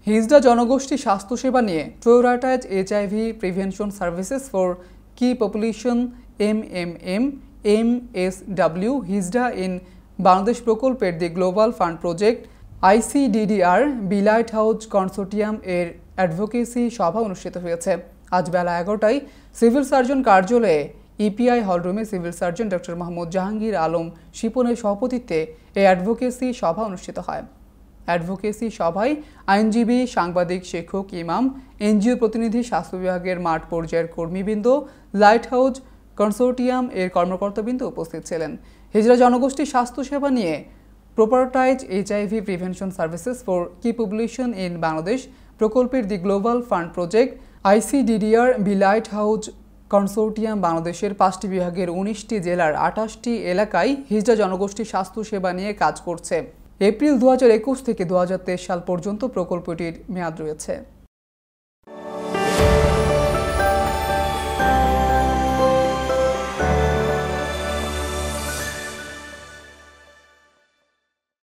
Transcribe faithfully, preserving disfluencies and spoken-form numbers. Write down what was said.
হিজড়া জনগোষ্ঠী স্বাস্থ্যসেবা নিয়ে prioritise HIV prevention services for key population এমএমএম এমএসডব হিজড়া ইন বাংলাদেশ প্রকল্পের the global fund project ICDDR B light house consortium এর অ্যাডভোকেসি সভা অনুষ্ঠিত হয়েছে। আজ বেলা এগারোটায় সিভিল সার্জন কার্যালয়ে ইপিআই হলরুমে civil surgeon doctor Mohammad Jahangir Alam শিপনের সভাপতিত্বে এই অ্যাডভোকেসি সভা অনুষ্ঠিত হয়। অ্যাডভোকেসি সভায় আইনজীবী, সাংবাদিক, শিক্ষক, ইমাম, এনজিও প্রতিনিধি, স্বাস্থ্য বিভাগের মাঠ পর্যায়ের কর্মীবৃন্দ, লাইট হাউস কনসোর্টিয়াম এর কর্মকর্তাবৃন্দ উপস্থিত ছিলেন। হিজড়া জনগোষ্ঠীর স্বাস্থ্যসেবা নিয়ে prioritise HIV prevention services for key population in Bangladesh প্রকল্পের the global fund project ICDDR B light house consortium বাংলাদেশের পাঁচটি বিভাগের উনিশটি জেলার আঠাশটি এলাকায় হিজড়া জনগোষ্ঠীর স্বাস্থ্যসেবা নিয়ে কাজ করছে। এপ্রিল দু হাজার একুশ থেকে দু হাজার তেইশ সাল পর্যন্ত প্রকল্পটির মেয়াদ রয়েছে।